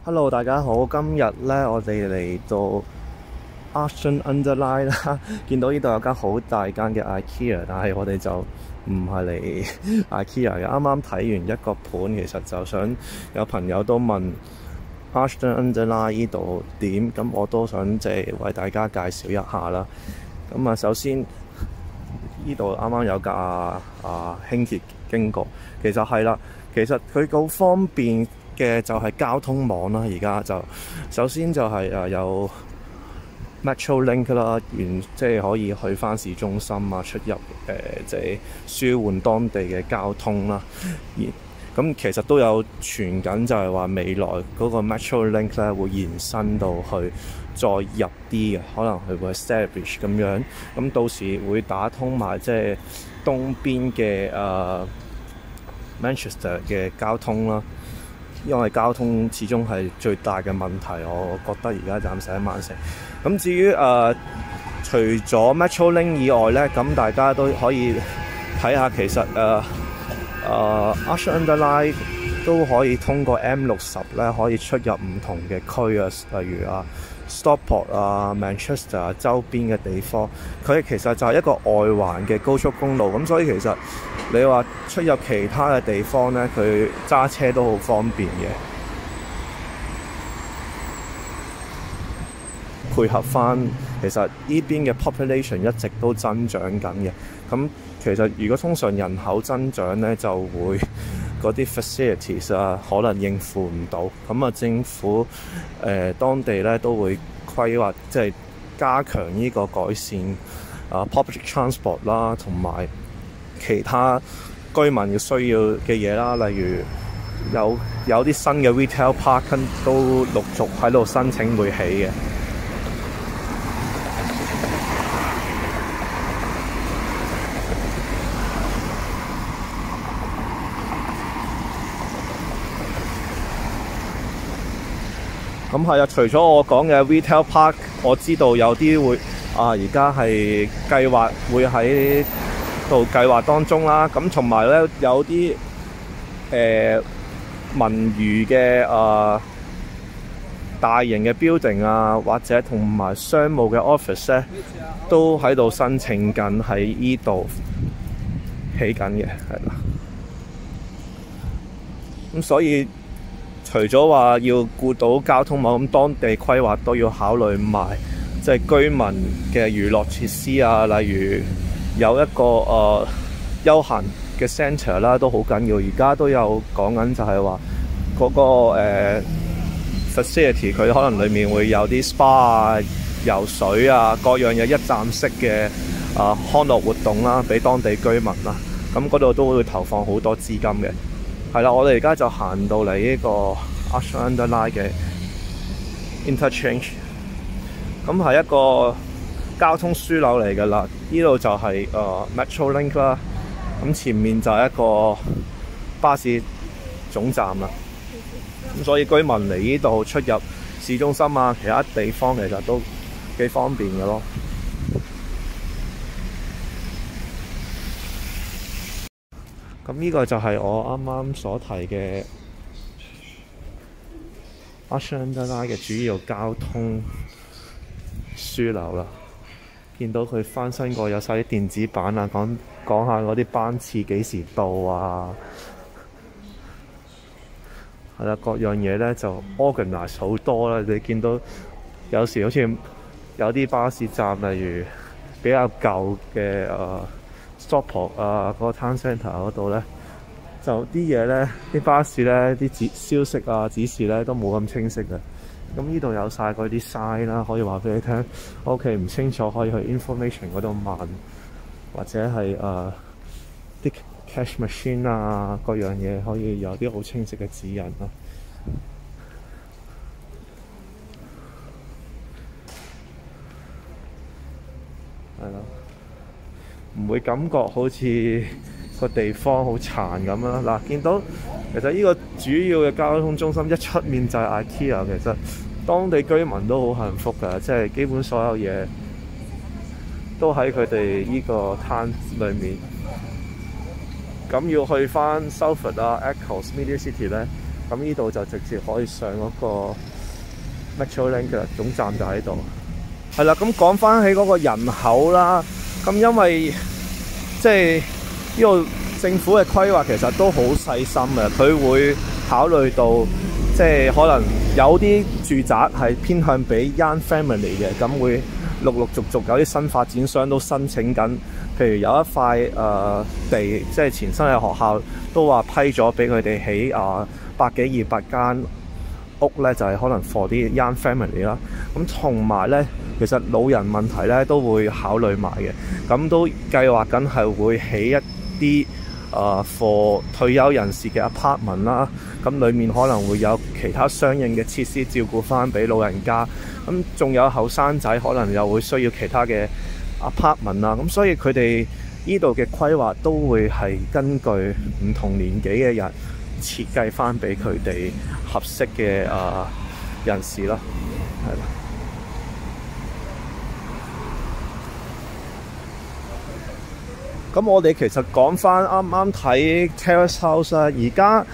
Hello，大家好。今日咧，我哋嚟到 Ashton Under Line 啦。見到呢度有間好大間嘅 IKEA，但係我哋就唔係嚟 IKEA 嘅。啱啱睇完一個盤，其實就想有朋友都問 Ashton Under Line 呢度點，咁我都想為大家介紹一下啦。咁啊，首先呢度啱啱有架輕鐵經過，其實係啦，其實佢好方便嘅就係交通網啦。而家就首先就係有 Metrolink 啦，即係可以去翻市中心啊，出入即係舒緩當地嘅交通啦。咁其實都有傳緊，就係話未來嗰個 Metrolink 咧會延伸到去再入啲嘅，可能佢會 establish 咁樣。咁到時會打通埋即係東邊嘅Manchester 嘅交通啦。因為交通始終係最大嘅問題，我覺得而家暫時喺曼城。咁至於除咗 Metrolink 以外咧，咁大家都可以睇下，其實Ashton Under Line 都可以通過 M60咧，可以出入唔同嘅區啊，例如Stockport Manchester 周邊嘅地方。佢其實就係一個外環嘅高速公路，咁所以其實你話出入其他嘅地方咧，佢揸車都好方便嘅。配合翻其實呢邊嘅 population 一直都增長緊嘅，咁其實如果通常人口增長咧，就會嗰啲 facilities 可能應付唔到，咁政府當地咧都會規劃，即係加強呢個改善public transport 啦，同埋其他居民要需要嘅嘢啦，例如有啲新嘅 retail park 都陸續喺度申請會起嘅。咁係啊，除咗我講嘅 retail park， 我知道有啲會而家係計劃會喺度計劃當中啦。咁同埋咧有啲文娛嘅大型嘅 building或者同埋商務嘅 office 咧，都喺度申請緊喺依度起緊嘅，係啦。咁所以除咗話要顧到交通網，咁當地規劃都要考慮埋即係居民嘅娛樂設施例如有一個休閒嘅 centre 啦，都好緊要。而家都有講緊就係話嗰個facility 佢可能裡面會有啲 spa游水各樣嘢一站式嘅康樂活動啦，俾當地居民啦。咁嗰度都會投放好多資金嘅。係啦，我哋而家就行到嚟呢個 Ashton Under Line 嘅 interchange， 咁係一個交通樞紐嚟㗎啦。呢度就係Metrolink 啦，咁前面就係一個巴士總站啦。咁所以居民嚟呢度出入市中心其他地方其實都幾方便嘅咯。咁呢個就係我啱啱所提嘅 Ashton Under Line 嘅主要交通樞紐啦。見到佢翻新過，有晒啲電子版講下嗰啲班次幾時到係啦，各樣嘢咧就 organize 好多啦。你見到有時好似有啲巴士站，例如比較舊嘅Stockport 嗰個 Town Centre 嗰度咧，就啲嘢咧，啲巴士咧，啲消息指示咧都冇咁清晰嘅。咁呢度有晒嗰啲 sign 啦，可以話俾你聽。OK， 唔清楚可以去 information 嗰度問，或者係啲cash machine 各樣嘢可以有啲好清晰嘅指引啦。係咯。唔會感覺好似個地方好殘咁啦。嗱，見到其實呢個主要嘅交通中心一出面就係 IKEA， 其實當地居民都好幸福㗎，即係基本所有嘢都喺佢哋呢個攤裏面。咁要去翻 Salford Eccles Media City 咧，咁咁呢度就直接可以上嗰個 Metrolink 嘅總站就喺度。係啦，咁講翻起嗰個人口啦，咁因為即係呢度政府嘅規劃其實都好細心嘅，佢會考慮到即係可能有啲住宅係偏向俾 young family 嘅，咁會陸陸續續有啲新發展商都申請緊，譬如有一塊地，即係前身嘅學校都話批咗俾佢哋起100幾200間屋咧，就係可能 for 啲 young family 啦。咁同埋咧，其實老人問題咧都會考慮埋嘅，咁都計劃緊係會起一啲for 退休人士嘅 apartment 啦。咁裡面可能會有其他相應嘅設施照顧翻俾老人家。咁仲有後生仔可能又會需要其他嘅 apartment 啦。咁所以佢哋呢度嘅規劃都會係根據唔同年紀嘅人設計翻俾佢哋合適嘅人士啦，係啦。咁我哋其實講翻啱啱睇 Terrace House 啦，而家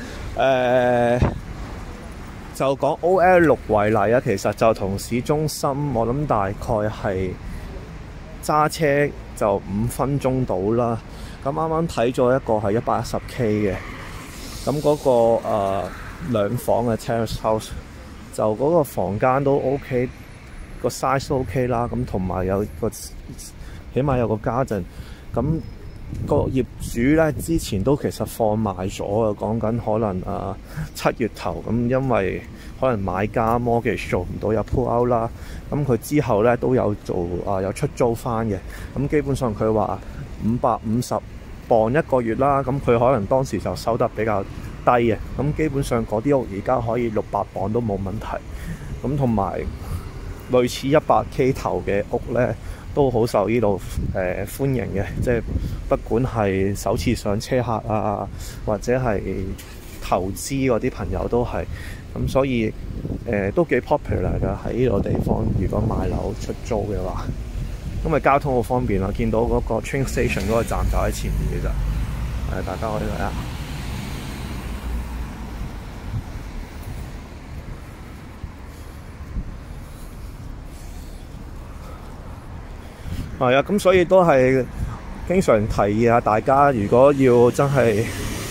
就講 OL6 為例啊，其實就同市中心我諗大概係揸車就5分鐘到啦。咁啱啱睇咗一個係110K 嘅，咁嗰個2房嘅 Terrace House 就嗰個房間都 OK， 個 size 都 OK 啦。咁同埋有個起碼有個garden。咁個業主咧之前都其實放賣咗啊，講緊可能7月頭咁，因為可能買家 mortgage 做唔到有 pull out 啦。咁佢之後咧都有做有出租翻嘅。咁基本上佢話550磅一個月啦。咁佢可能當時就收得比較低嘅。咁基本上嗰啲屋而家可以600磅都冇問題。咁同埋類似100K 頭嘅屋咧，都好受呢度歡迎嘅，即係不管係首次上車客啊，或者係投資嗰啲朋友都係咁，所以都幾 popular 㗎喺呢個地方。如果買樓出租嘅話，因為交通好方便啦，見到嗰個 train station 嗰個站就喺前面嘅咋，大家可以睇下。係啊，咁所以都係經常提議下大家，如果要真係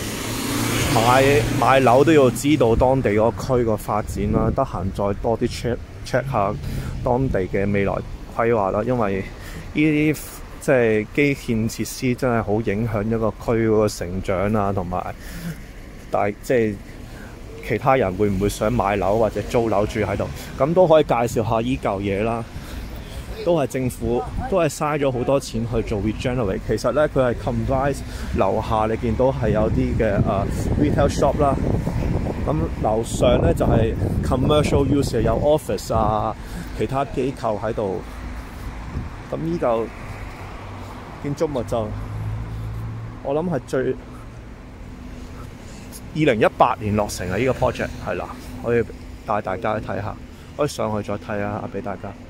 買樓都要知道當地嗰區個發展啦，得閒再多啲 check 下當地嘅未來規劃啦，因為呢啲即係基建設施真係好影響一個區嗰個成長啊，同埋即係其他人會唔會想買樓或者租樓住喺度，咁都可以介紹下依嚿嘢啦。都係政府都係嘥咗好多錢去做 regenerate。其實咧佢係 combine 樓下你見到係有啲嘅retail shop 啦，咁樓上咧就係 commercial use， 有 office 啊，其他機構喺度。咁呢嚿建築物就我諗係最2018年落成嘅呢個 project， 係啦，可以帶大家去睇下，可以上去再睇下俾大家。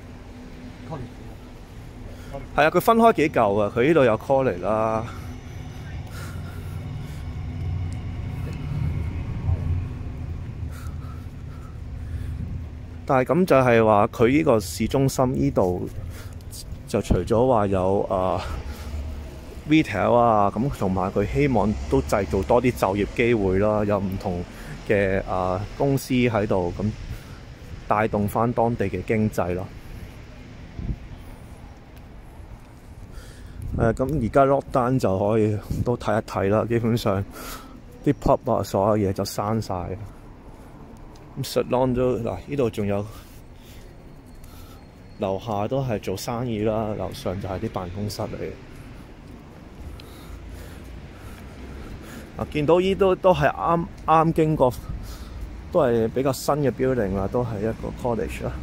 係啊，佢分開幾嚿啊，佢呢度有 college 啦，但係咁就係話佢呢個市中心呢度就除咗話有retail 啊，咁同埋佢希望都製造多啲就業機會啦，有唔同嘅公司喺度，咁帶動翻當地嘅經濟咯。咁而家 lock down 就可以都睇一睇啦，基本上啲 pub 啊，所有嘢就閂晒。咁 salon 都嗱，呢度仲有樓下都係做生意啦，樓上就係啲辦公室嚟嘅。見到呢都係啱經過，都係比較新嘅 building 啦，都係一個 college 啦。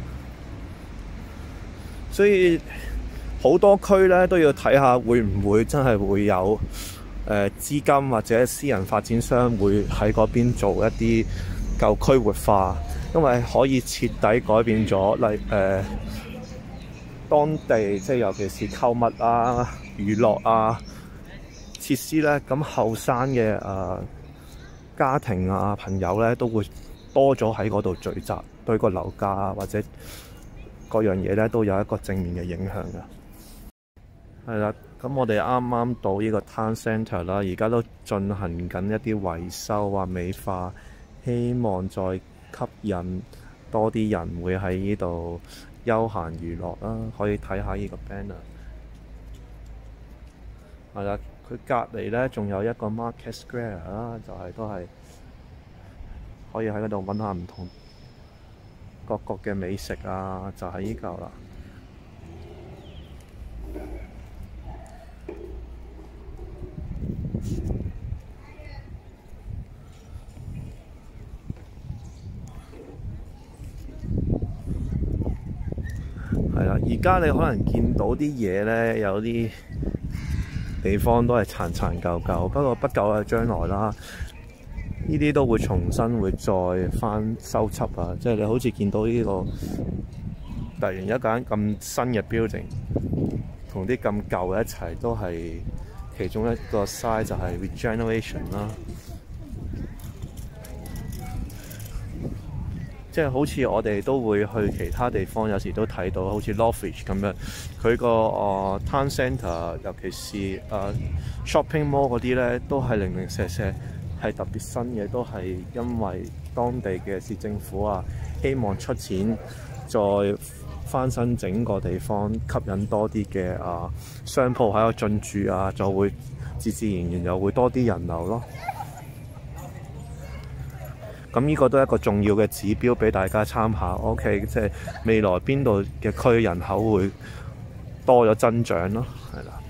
所以好多區咧都要睇下會唔會真係會有資金或者私人發展商會喺嗰邊做一啲舊區活化，因為可以徹底改變咗，例當地即係尤其是購物啊、娛樂啊設施咧，咁後生嘅家庭啊、朋友咧都會多咗喺嗰度聚集，對個樓價啊或者各樣嘢咧都有一個正面嘅影響㗎。係啦，咁我哋啱啱到呢個 Town Centre 啦，而家都進行緊一啲維修啊、美化，希望再吸引多啲人會喺呢度休閒娛樂啦。可以睇下呢個 banner。係啦，佢隔離咧仲有一個 Market Square 啦，就係都係可以喺嗰度揾下唔同各國嘅美食啊，就係呢嚿啦。係啦，而家你可能見到啲嘢咧，有啲地方都係殘殘舊舊，不過不久嘅將來啦，呢啲都會重新會再翻修葺啊！即係你好似見到呢個突然一間咁新嘅 building， 同啲咁舊嘅一齊，都係其中一個 side 就係 regeneration 啦。即係好似我哋都會去其他地方，有時都睇到好似 Longreach 咁樣，佢個Town Centre， 尤其是shopping mall 嗰啲咧，都係零零舍舍係特別新嘅，都係因為當地嘅市政府啊，希望出錢再翻新整個地方，吸引多啲嘅商鋪喺度進駐啊，就會自然又會多啲人流咯。咁呢個都係一個重要嘅指標俾大家參考。OK， 即係未來邊度嘅區人口會多咗增長咯，係啦。